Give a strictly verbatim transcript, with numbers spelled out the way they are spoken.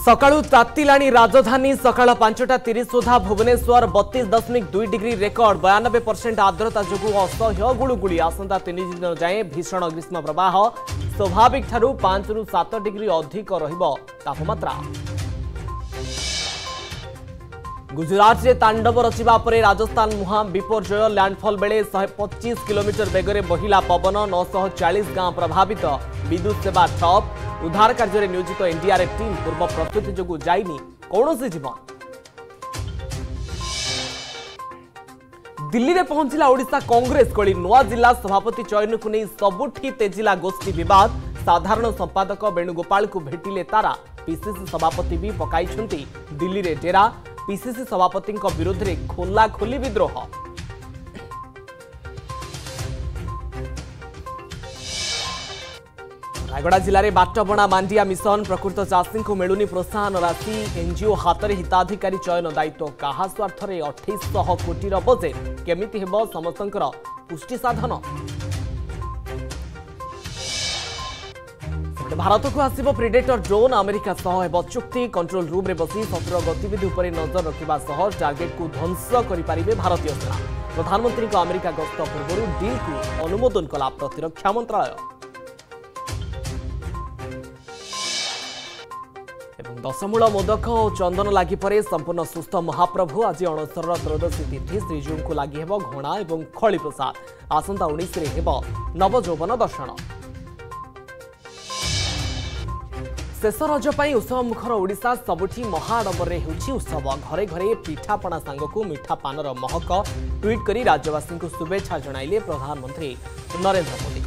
सकाळू तातिलाणी राजधानी सकाळ पांचटा तीस सुधा भुवनेश्वर बतीस दशमिक दुई डिग्री रेकर्ड बयानबे परसेंट आर्द्रता जो असह्य गुड़गुड़ी आसंता तीन दिन जाए भीषण ग्रीष्म प्रवाह स्वाभाविक ठारू पांच रु सात डिग्री अधिक रहिबो तापमात्रा। गुजरात में तांडव रचिबा परे राजस्थान मुहां विपर्यय लैंडफॉल बेले एक सौ पच्चीस किलोमीटर बेगरे बहिला पवन नौ सौ चालीस गांव प्रभावित विद्युत सेवा ठप उद्धार कार्य में नियोजित एनडीआरएफ टीम पूर्व प्रस्तुति जोगु जाइनी कौनसी जीवन। दिल्ली में पहुंचला ओडिशा कांग्रेस कली नुआ जिला सभापति चयन को नहीं सबुठी तेजिला गोष्ठी विवाद साधारण संपादक वेणुगोपाल को भेटिले तारा पीसीसी सभापति भी पकाई दिल्ली रे डेरा पीसीसी सभापति विरोध में खोला खोली विद्रोह। रायगड़ा जिले में बाटबणा मांडिया मिशन प्रकृत चाषी को मिलूनी प्रोत्साहन राशि एनजीओ हाथ में हिताधिकारी चयन दायित्व क्या स्वार्थ में अठाईस कोटी बजेट केमिति हेब समस्तंकर पुष्टि साधन। भारत को आसिबो प्रेडेटर ड्रोन अमेरिका सह हेब चुक्ति कंट्रोल रूम रे बसी शत्रु गतिविधि उपर नजर रखा सह टार्गेट को ध्वंस करिपारिबे भारतीय सेना। प्रधानमंत्री को अमेरिका गस्त पूर्व डील को अनुमोदन कला प्रतिरक्षा मंत्रालय। दशमूल मोदक और चंदन लगी पर संपूर्ण सुस्थ महाप्रभु आज अणसर त्रयोदशी तिथि श्रीजीऊ को लगी हेब घणा और खली प्रसाद आसंता उन्नीस रे हेब नवजौवन दर्शन। शेष रज पर उत्सव मुखर ओडिशा सबुठी महाआडंबर उत्सव घरे घरे पिठापणा सांगकू मिठा पानर महक ट्वीट कर राज्यवासी को शुभेच्छा जणाइले प्रधानमंत्री नरेंद्र मोदी।